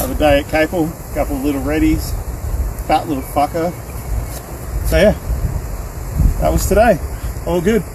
Another day at Capel, a couple of little reddies, fat little fucker. So yeah, that was today. All good.